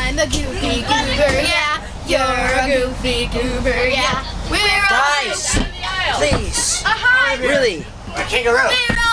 I'm a Goofy Goober, yeah. You're a Goofy Goober, yeah. We're all Guys, please, really. A kangaroo. We're all